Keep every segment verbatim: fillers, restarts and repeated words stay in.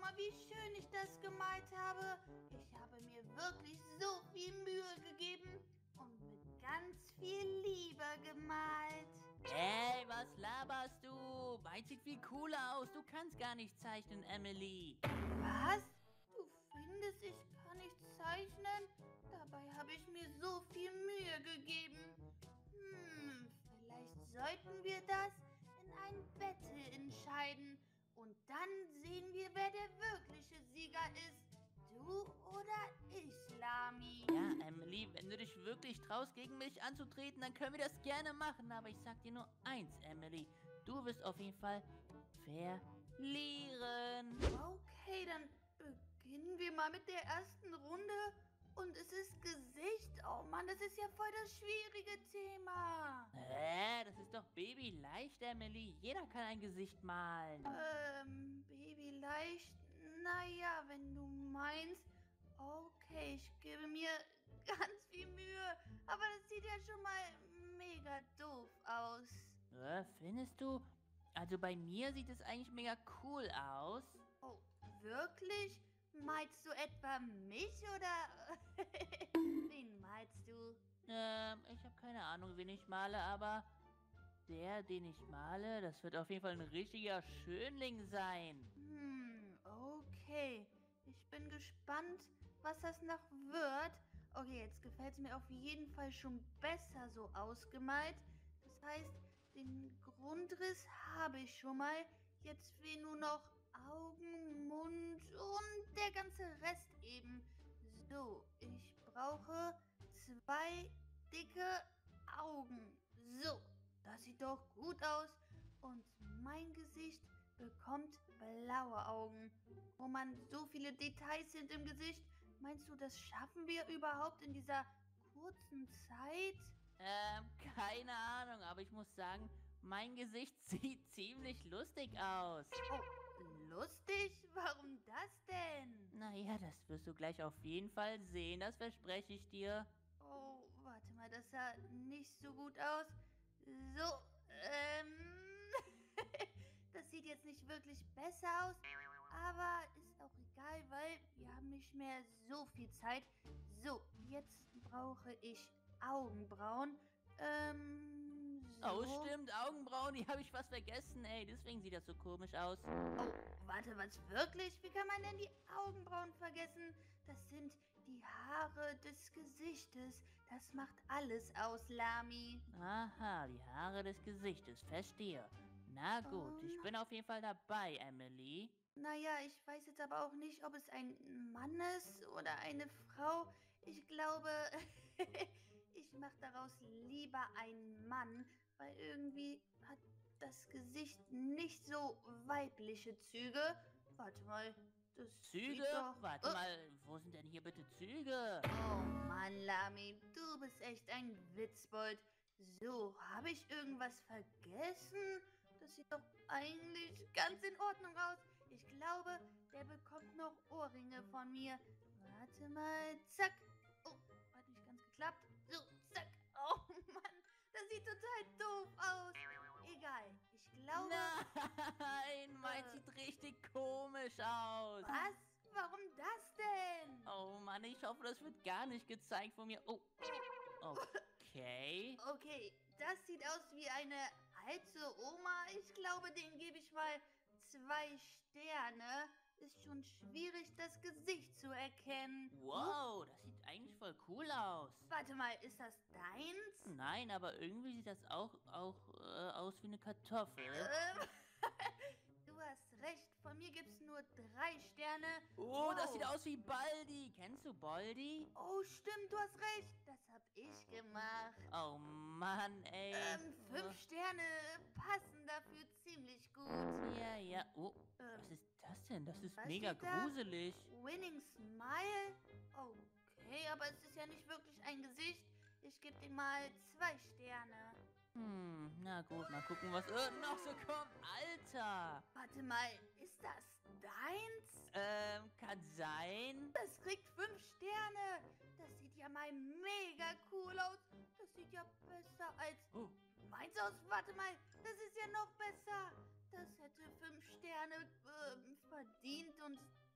mal, wie schön ich das gemalt habe. Ich habe mir wirklich so viel Mühe gegeben und mit ganz viel Liebe gemalt. Hey, was laberst du? Meins sieht viel cooler aus. Du kannst gar nicht zeichnen, Emily. Was? Du findest, ich kann nicht zeichnen? Dabei habe ich mir so viel Mühe gegeben. Hm, vielleicht sollten wir das in ein Battle entscheiden. Und dann sehen wir, wer der wirkliche Sieger ist. Du oder ich, Lami? Ja, Emily, wenn du dich wirklich traust, gegen mich anzutreten, dann können wir das gerne machen. Aber ich sag dir nur eins, Emily. Du wirst auf jeden Fall verlieren. Okay, dann beginnen wir mal mit der ersten Runde. Und es ist Gesicht. Oh Mann, das ist ja voll das schwierige Thema. Hä? Das ist doch babyleicht, Emily. Jeder kann ein Gesicht malen. Ähm, Baby leicht. Naja, wenn du meinst. Okay, ich gebe mir ganz viel Mühe. Aber das sieht ja schon mal mega doof aus. Äh, findest du? Also bei mir sieht es eigentlich mega cool aus. Oh, wirklich? Meinst du etwa mich oder wen meinst du? Ähm, ich habe keine Ahnung, wen ich male, aber der, den ich male, das wird auf jeden Fall ein richtiger Schönling sein. Hm, okay. Ich bin gespannt, was das noch wird. Okay, jetzt gefällt es mir auf jeden Fall schon besser so ausgemalt. Das heißt, den Grundriss habe ich schon mal. Jetzt fehlen nur noch Augen, Mund und der ganze Rest eben. So, ich brauche zwei dicke Augen. So, das sieht doch gut aus. Und mein Gesicht bekommt blaue Augen. Wo man so viele Details sind im Gesicht. Meinst du, das schaffen wir überhaupt in dieser kurzen Zeit? Ähm, keine Ahnung, aber ich muss sagen, mein Gesicht sieht ziemlich lustig aus. Oh, lustig? Warum das denn? Naja, das wirst du gleich auf jeden Fall sehen, das verspreche ich dir. Oh, warte mal, das sah nicht so gut aus. So, ähm... das sieht jetzt nicht wirklich besser aus, aber ist auch egal, weil wir haben nicht mehr so viel Zeit. So, jetzt brauche ich Augenbrauen. Ähm, Oh, so. stimmt, Augenbrauen, die habe ich fast vergessen, ey, deswegen sieht das so komisch aus. Oh, warte, was wirklich? Wie kann man denn die Augenbrauen vergessen? Das sind die Haare des Gesichtes. Das macht alles aus, Lami. Aha, die Haare des Gesichtes, verstehe. Na gut, ich Ähm, bin auf jeden Fall dabei, Emily. naja, ich weiß jetzt aber auch nicht, ob es ein Mann ist oder eine Frau. Ich glaube, ich mache daraus lieber einen Mann, weil irgendwie hat das Gesicht nicht so weibliche Züge. Warte mal, das Züge? sieht doch... Warte Äh, mal, wo sind denn hier bitte Züge? Oh Mann, Lami, du bist echt ein Witzbold. So, habe ich irgendwas vergessen? Das sieht doch eigentlich ganz in Ordnung aus. Ich glaube, der bekommt noch Ohrringe von mir. Warte mal, zack. Oh, hat nicht ganz geklappt. So, zack. Oh Mann, das sieht total doof aus. Egal, ich glaube... Nein, meins Äh. sieht richtig komisch aus. Was? Warum das denn? Oh Mann, ich hoffe, das wird gar nicht gezeigt von mir. Oh, okay. Okay, das sieht aus wie eine alte Oma. Ich glaube, dem gebe ich mal zwei Sterne. Ist schon schwierig, das Gesicht zu erkennen. Huh? Wow, das sieht eigentlich voll cool aus. Warte mal, ist das deins? Nein, aber irgendwie sieht das auch, auch äh, aus wie eine Kartoffel. Ähm, du hast recht, von mir gibt es nur drei Sterne. Oh, das sieht Wow. aus wie Baldi. Kennst du Baldi? Oh, stimmt, du hast recht. Das hab ich gemacht. Oh Mann, ey. Ähm, fünf Sterne passen dafür ziemlich gut. Ja, ja. Oh, Ähm, was ist das denn? Das ist was mega steht da? gruselig. Winning Smile? Okay, aber es ist ja nicht wirklich ein Gesicht. Ich gebe ihm mal zwei Sterne. Hm, na gut, mal gucken, was äh, noch so kommt. Alter! Warte mal, ist das deins? Ähm, kann sein. Das kriegt fünf Sterne. Das sieht ja mal mega cool aus. Das sieht ja besser als Oh, meins aus. Warte mal, das ist ja noch besser. Das hätte fünf Sterne ähm, verdient und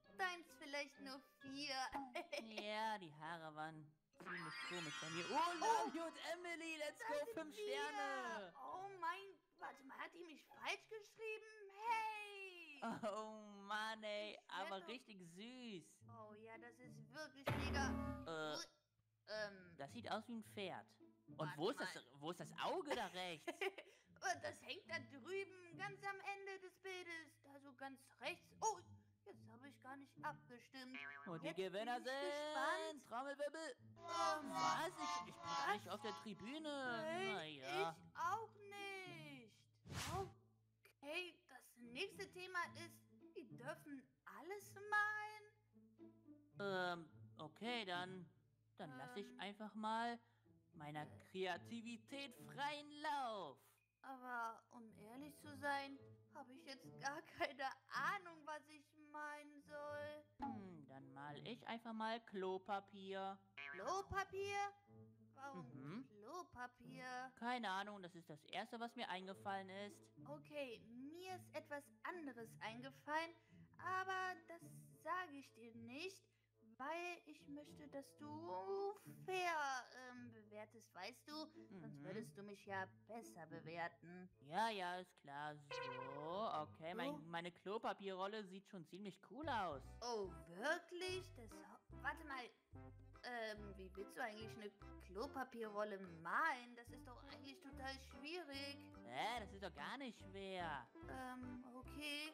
vielleicht nur vier. Ja, die Haare waren ziemlich komisch bei mir. Oh, Lami und Emily, let's Da go, sind fünf wir. Sterne. Oh mein, warte mal, hat die mich falsch geschrieben? Hey! Oh Mann, ey, Ich werd aber doch- richtig süß. Oh ja, das ist wirklich mega. Äh, Ui, ähm, das sieht aus wie ein Pferd. Und Warte wo ist, das, mal. wo ist das Auge da rechts? und das hängt da drüben, ganz am Ende des Bildes. Da so ganz rechts. Oh, jetzt habe ich gar nicht abgestimmt. Und die Jetzt bin Gewinner ich sind gespannt. Trommelwirbel. Ähm, Was? Ich, ich bin gar nicht was? auf der Tribüne. Hey, Naja. ich auch nicht. Okay, das nächste Thema ist, wir dürfen alles malen. Ähm, okay, dann, dann lasse ich Ähm. einfach mal meiner Kreativität freien Lauf. Aber um ehrlich zu sein, habe ich jetzt gar keine Ahnung, was ich meinen soll. Hm, dann mal ich einfach mal Klopapier. Klopapier? Warum Mhm. Klopapier? Keine Ahnung, das ist das Erste, was mir eingefallen ist. Okay, mir ist etwas anderes eingefallen, aber das sage ich dir nicht, weil ich möchte, dass du fair ähm, bewertest, weißt du? Sonst Mhm. würdest du mich ja besser bewerten. Ja, ja, ist klar. So, okay, So. mein, meine Klopapierrolle sieht schon ziemlich cool aus. Oh, wirklich? Das, warte mal, ähm, wie willst du eigentlich eine Klopapierrolle malen? Das ist doch eigentlich total schwierig. Hä, das ist doch gar nicht schwer. Ähm, okay.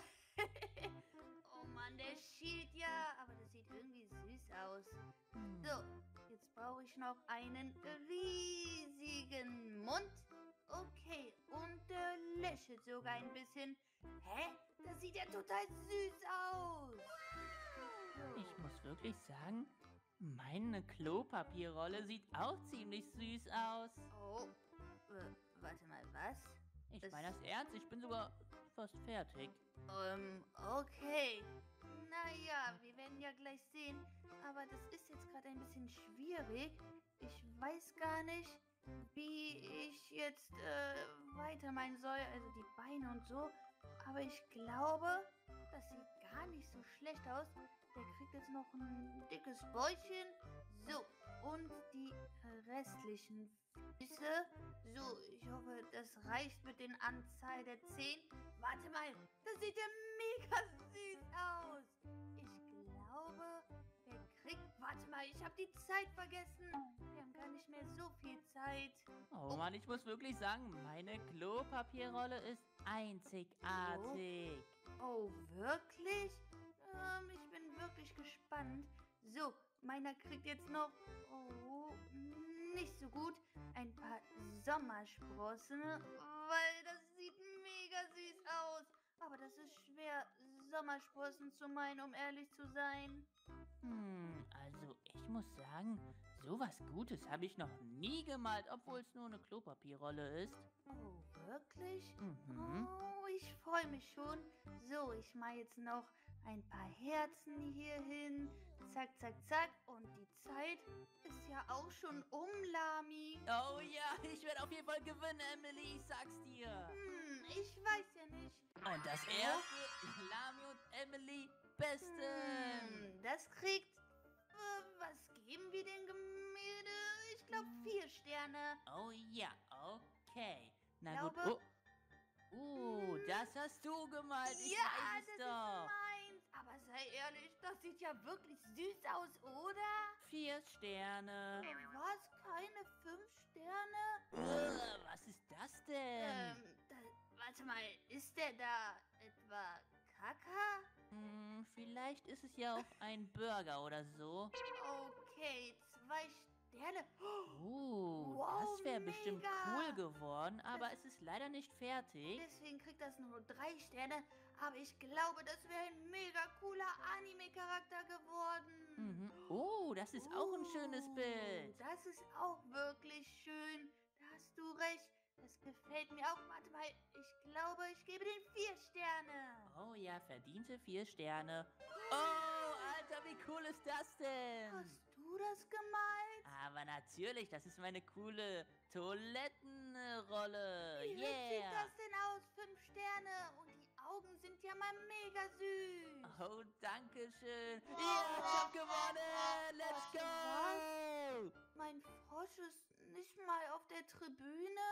oh Mann, der schielt ja, aber das sieht irgendwie süß aus. Hm. So, jetzt brauche ich noch einen riesigen Mund. Okay, und der lächelt sogar ein bisschen. Hä? Das sieht ja total süß aus. So. Ich muss wirklich sagen, meine Klopapierrolle sieht auch ziemlich süß aus. Oh, äh, warte mal, was? Ich Das- meine das ernst, ich bin sogar fast fertig. Ähm, okay. Naja, wir werden ja gleich sehen. Aber das ist jetzt gerade ein bisschen schwierig. Ich weiß gar nicht, wie ich jetzt äh, weitermachen soll. Also die Beine und so. Aber ich glaube, das sieht gar nicht so schlecht aus. Der kriegt jetzt noch ein dickes Bäuchchen. So, und die restlichen Füße. So, ich hoffe, das reicht mit den Anzahl der Zehen. Warte mal, das sieht ja mega süß aus. Ich glaube, der kriegt... Warte mal, ich habe die Zeit vergessen. Wir haben gar nicht mehr so viel Zeit. Oh Mann, ich muss wirklich sagen, meine Klopapierrolle ist einzigartig. Oh, wirklich? Ähm, ich bin wirklich gespannt. So, meiner kriegt jetzt noch... Oh, nicht so gut. Ein paar Sommersprossen, weil das sieht mega süß aus. Aber das ist schwer, Sommersprossen zu meinen, um ehrlich zu sein. Hm, also ich muss sagen, sowas Gutes habe ich noch nie gemalt, obwohl es nur eine Klopapierrolle ist. Oh, wirklich? Mhm. Oh, ich freue mich schon. So, ich mache jetzt noch ein paar Herzen hier hin. Zack, zack, zack. Und die Zeit ist ja auch schon um, Lami. Oh ja, ich werde auf jeden Fall gewinnen, Emily, ich sag's dir. Hm, ich weiß ja nicht. Und das erste, Lami und Emily, besten. Hm, das kriegt... Äh, was geben wir dem Gemälde? Ich glaube vier Sterne. Oh ja, okay. Na Glaube- gut. Oh. Uh, das hast du gemalt, ich ja, weiß das es doch. ist meins. Aber sei ehrlich, das sieht ja wirklich süß aus, oder? Vier Sterne. Was? Keine fünf Sterne? Uh, was ist das denn? Ähm, da, warte mal, ist der da etwa Kaka? Hm, vielleicht ist es ja auch ein Burger oder so. Okay, zwei Sterne. Uh, Wow, das wäre bestimmt mega. cool geworden, aber Das- es ist leider nicht fertig. Deswegen kriegt das nur drei Sterne. Aber ich glaube, das wäre ein mega cooler Anime-Charakter geworden. Mhm. Oh, das ist auch ein schönes Uh, Bild. Das ist auch wirklich schön. Da hast du recht. Das gefällt mir auch. Warte mal, ich glaube, ich gebe den vier Sterne. Oh ja, verdiente vier Sterne. Oh, Alter, wie cool ist das denn? Hast du das gemalt? Aber natürlich, das ist meine coole Toilettenrolle. Wie hübsch sieht Yeah. das denn aus? Fünf Sterne. Und die Augen sind ja mal mega süß. Oh, danke schön. Ja, ich hab gewonnen. Let's go. Mein Frosch ist nicht mal auf der Tribüne.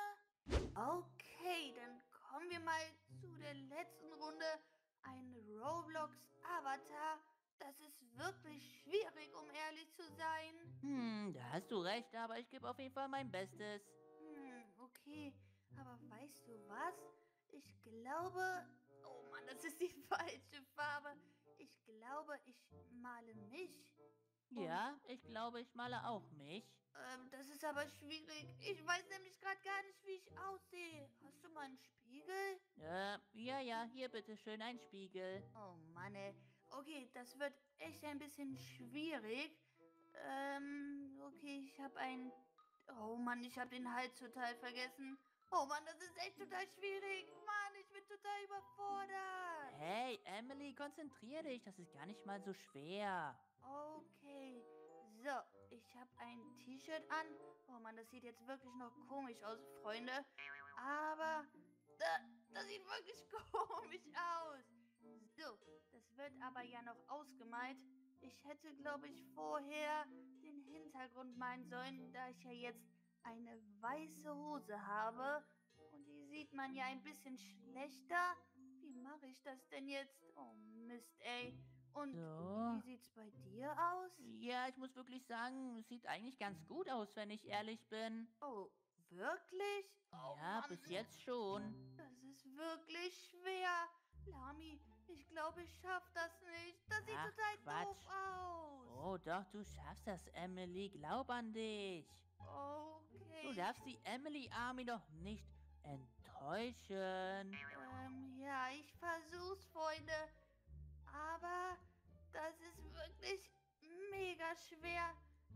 Okay, dann kommen wir mal zu der letzten Runde. Ein Roblox-Avatar. Das ist wirklich schwierig, um ehrlich zu sein. Hm, da hast du recht, aber ich gebe auf jeden Fall mein Bestes. Hm, okay. Aber weißt du was? Ich glaube... Oh Mann, das ist die falsche Farbe. Ich glaube, ich male mich. Ja, ich glaube, ich male auch mich. Ähm, das ist aber schwierig. Ich weiß nämlich gerade gar nicht, wie ich aussehe. Hast du mal einen Spiegel? Äh, ja, ja, hier bitte schön ein Spiegel. Oh Mann, ey. Okay, das wird echt ein bisschen schwierig. Ähm, okay, ich habe ein... Oh Mann, ich habe den Hals total vergessen. Oh Mann, das ist echt total schwierig. Mann, ich bin total überfordert. Hey, Emily, konzentrier dich, das ist gar nicht mal so schwer. Okay, so, ich habe ein T-Shirt an. Oh Mann, das sieht jetzt wirklich noch komisch aus, Freunde. Aber da, das sieht wirklich komisch aus. So, das wird aber ja noch ausgemalt. Ich hätte, glaube ich, vorher den Hintergrund malen sollen, da ich ja jetzt eine weiße Hose habe. Und die sieht man ja ein bisschen schlechter. Wie mache ich das denn jetzt? Oh Mist, ey. Und So. wie sieht's bei dir aus? Ja, ich muss wirklich sagen, es sieht eigentlich ganz gut aus, wenn ich ehrlich bin. Oh, wirklich? Oh Ja, Mann, bis jetzt schon. das ist wirklich schwer. Lami, ich glaube, ich schaff das nicht. Das sieht Ach, total Quatsch. doof aus. Oh, doch, du schaffst das, Emily. Glaub an dich. Okay. Du darfst die Emily Army doch nicht enttäuschen. Ähm, ja, ich versuch's, Freunde. Aber das ist wirklich mega schwer.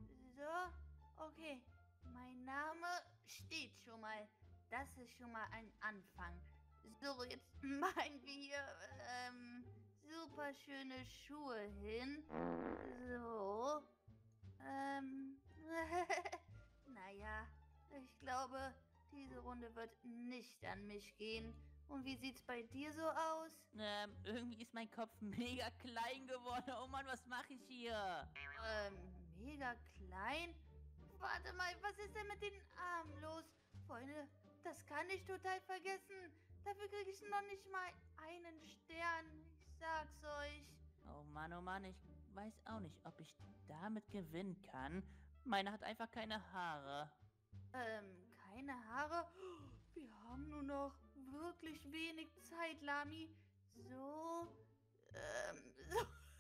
So, okay. Mein Name steht schon mal. Das ist schon mal ein Anfang. So, jetzt malen wir hier ähm, super schöne Schuhe hin. So. Ähm. Naja, ich glaube, diese Runde wird nicht an mich gehen. Und wie sieht's bei dir so aus? Ähm, irgendwie ist mein Kopf mega klein geworden. Oh Mann, was mache ich hier? Ähm, mega klein? Warte mal, was ist denn mit den Armen los? Freunde, das kann ich total vergessen. Dafür kriege ich noch nicht mal einen Stern. Ich sag's euch. Oh Mann, oh Mann, ich weiß auch nicht, ob ich damit gewinnen kann. Meine hat einfach keine Haare. Ähm, keine Haare? Wir haben nur noch wirklich wenig Zeit, Lami. So, ähm, so.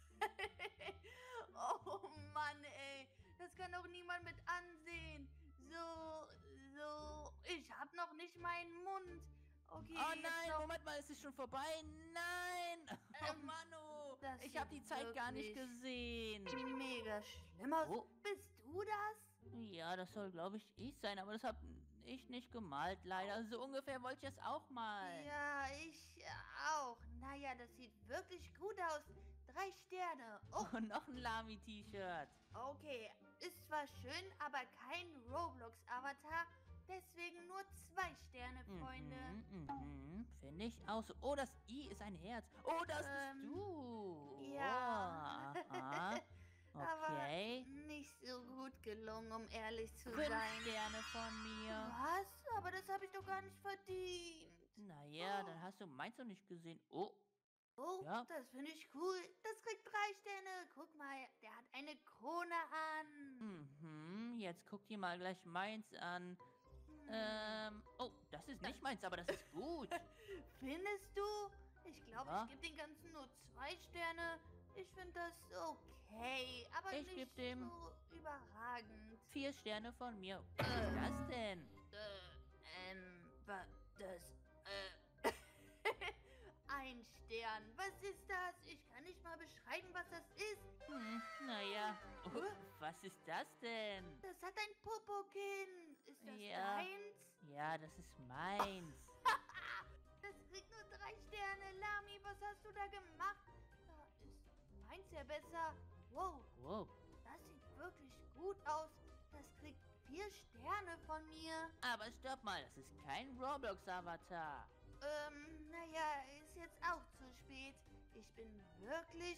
Oh Mann, ey. Das kann doch niemand mit ansehen. So, so. Ich hab noch nicht meinen Mund. Okay, Oh jetzt nein, noch. Moment mal, es ist schon vorbei. Nein! Oh Ähm, Manu! das Ich habe sieht die Zeit gar nicht wirklich gesehen. Mega schlimm aus. Oh. Bist du das? Ja, das soll, glaube ich, ich sein, aber das habe ich nicht gemalt, leider. So ungefähr wollte ich es auch mal. Ja, ich auch. Naja, das sieht wirklich gut aus. Drei Sterne. Oh, Und noch ein Lami-T-Shirt. okay. Ist zwar schön, aber kein Roblox-Avatar. Deswegen nur zwei Sterne, Freunde. Mhm, mhm, finde ich auch so. Oh, das I ist ein Herz. Oh, das Ähm, bist du. ja. Oh, aha. Aber Okay. nicht so gut gelungen, um ehrlich zu Fünf sein. Sterne von mir. Was? Aber das habe ich doch gar nicht verdient. Naja, dann hast du meins noch nicht gesehen. Oh, Oh, Ja. das finde ich cool. Das kriegt drei Sterne. Guck mal, der hat eine Krone an. mhm. Jetzt guck dir mal gleich meins an. Hm. Ähm, oh, das ist nicht meins, aber das ist gut. Findest du? Ich glaube, Ja. ich gebe den Ganzen nur zwei Sterne. Ich finde das okay, aber Ich nicht geb dem- so überragend. Vier Sterne von mir. Was ist das denn? Äh, ähm, wa- das, äh, ein Stern. Was ist das? Ich kann nicht mal beschreiben, was das ist. Hm, naja. Oh, was ist das denn? Das hat ein Popokin. Ist das Ja. deins? Ja, das ist meins. Das kriegt nur drei Sterne. Lami, was hast du da gemacht? Da ist meins ja besser. Wow, Wow. das sieht wirklich gut aus. Das kriegt vier Sterne von mir. Aber stopp mal, das ist kein Roblox-Avatar. Ähm, naja, ist jetzt auch zu spät. Ich bin wirklich...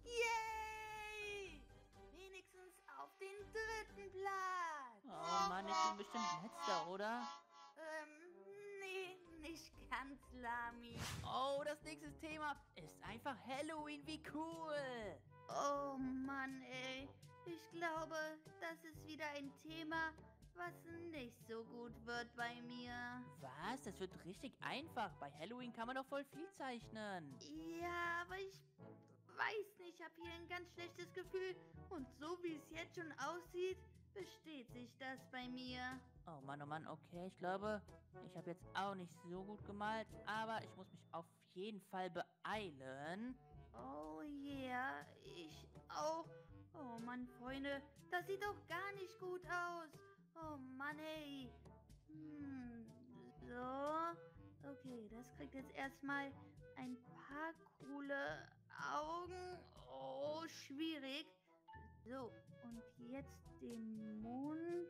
Yay! Wenigstens auf den dritten Platz. Oh Mann, ich bin bestimmt letzter, oder? Ähm, nee, nicht ganz, Lami. Oh, das nächste Thema ist einfach Halloween. Wie cool! Oh Mann, ey. Ich glaube, das ist wieder ein Thema, was nicht so gut wird bei mir. Was? Das wird richtig einfach. Bei Halloween kann man doch voll viel zeichnen. Ja, aber ich weiß nicht, ich habe hier ein ganz schlechtes Gefühl. Und so wie es jetzt schon aussieht, bestätigt das bei mir. Oh Mann, oh Mann, okay. Ich glaube, ich habe jetzt auch nicht so gut gemalt, aber ich muss mich auf jeden Fall beeilen. Oh yeah, ich auch. Oh Mann, Freunde, das sieht doch gar nicht gut aus. Oh Mann, ey. Hm, so. Okay, das kriegt jetzt erstmal ein paar coole Augen. Oh, schwierig. So, und jetzt den Mund.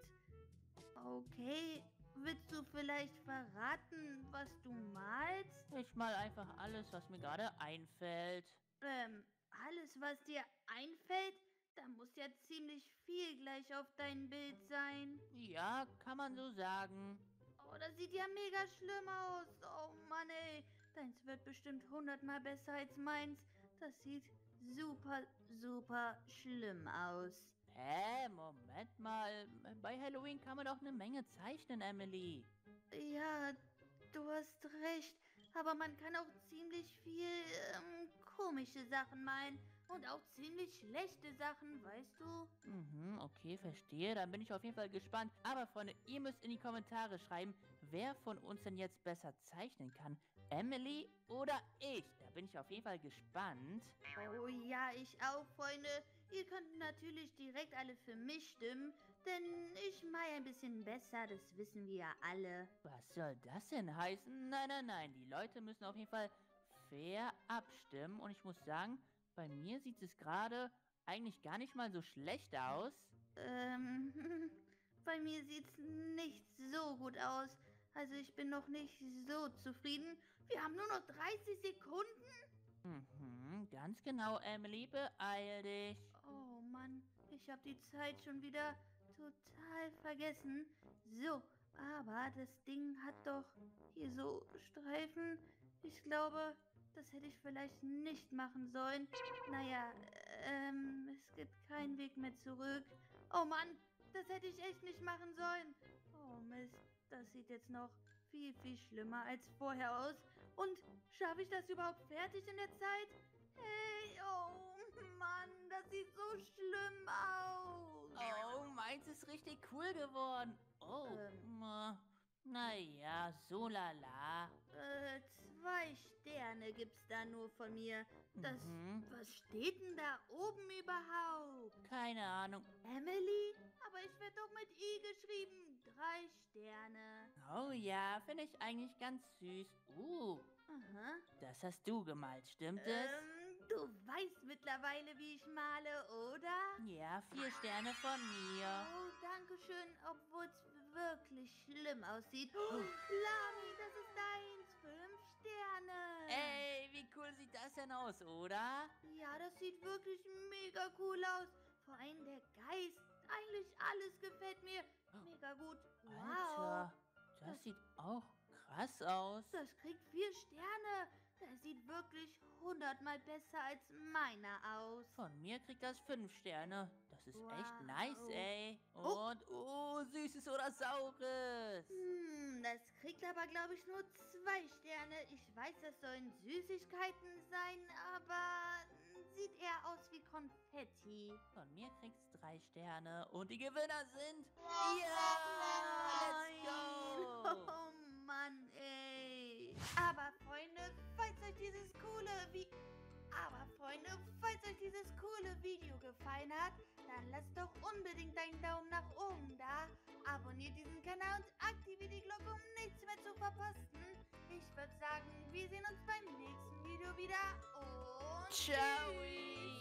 Okay, willst du vielleicht verraten, was du malst? Ich mal einfach alles, was mir gerade einfällt. Ähm, alles, was dir einfällt, da muss ja ziemlich viel gleich auf dein Bild sein. Ja, kann man so sagen. Oh, das sieht ja mega schlimm aus. Oh Mann, ey. Deins wird bestimmt hundertmal besser als meins. Das sieht super, super schlimm aus. Hä, Moment mal. Bei Halloween kann man doch eine Menge zeichnen, Emily. Ja, du hast recht. Aber man kann auch ziemlich viel ähm, komische Sachen malen. Und auch ziemlich schlechte Sachen, weißt du? Mhm, okay, verstehe. Dann bin ich auf jeden Fall gespannt. Aber Freunde, ihr müsst in die Kommentare schreiben, wer von uns denn jetzt besser zeichnen kann. Emily oder ich? Da bin ich auf jeden Fall gespannt. Oh ja, ich auch, Freunde. Ihr könnt natürlich direkt alle für mich stimmen, denn ich male ein bisschen besser, das wissen wir ja alle. Was soll das denn heißen? Nein, nein, nein. Die Leute müssen auf jeden Fall fair abstimmen. Und ich muss sagen, bei mir sieht es gerade eigentlich gar nicht mal so schlecht aus. Ähm, bei mir sieht's nicht so gut aus. Also ich bin noch nicht so zufrieden. Wir haben nur noch dreißig Sekunden. Mhm, ganz genau, Emily. Beeil dich. Oh Mann, ich habe die Zeit schon wieder total vergessen. So, aber das Ding hat doch hier so Streifen. Ich glaube, das hätte ich vielleicht nicht machen sollen. Naja, ähm, es gibt keinen Weg mehr zurück. Oh Mann, das hätte ich echt nicht machen sollen. Oh Mist, das sieht jetzt noch viel, viel schlimmer als vorher aus. Und schaffe ich das überhaupt fertig in der Zeit? Hey, oh Mann, das sieht so schlimm aus. Oh, meins ist richtig cool geworden. Oh, Ähm. ähm, naja, so lala. Äh, zwei Sterne gibt's da nur von mir. Das, Mhm, was steht denn da oben überhaupt? keine Ahnung. Emily? Aber ich werde doch mit I geschrieben. Drei Sterne. Oh ja, finde ich eigentlich ganz süß. Uh, Aha. das hast du gemalt, stimmt es? Ähm, du weißt mittlerweile, wie ich male, oder? Ja, vier Sterne von mir. Oh, danke schön, obwohl es wirklich schlimm aussieht. Oh, Lami, das ist deins. Fünf Sterne. Ey, wie cool sieht das denn aus, oder? Ja, das sieht wirklich mega cool aus. Vor allem der Geist. Eigentlich alles gefällt mir mega gut. Wow. Alter, das sieht auch krass aus. Das kriegt vier Sterne. Der sieht wirklich hundertmal besser als meiner aus. Von mir kriegt das fünf Sterne. Das ist echt Wow. nice, ey. Oh. Und, oh, süßes oder saures. Hm, das kriegt aber, glaube ich, nur zwei Sterne. Ich weiß, das sollen Süßigkeiten sein, aber sieht eher aus wie Konfetti. Von mir kriegt's drei Sterne. Und die Gewinner sind... Nein. Ja, let's go. Oh Mann, ey. Aber Freunde, falls euch dieses coole Vi Aber Freunde, falls euch dieses coole Video gefallen hat, dann lasst doch unbedingt einen Daumen nach oben da. Abonniert diesen Kanal und aktiviert die Glocke, um nichts mehr zu verpassen. Ich würde sagen, wir sehen uns beim nächsten Video wieder und Ciao.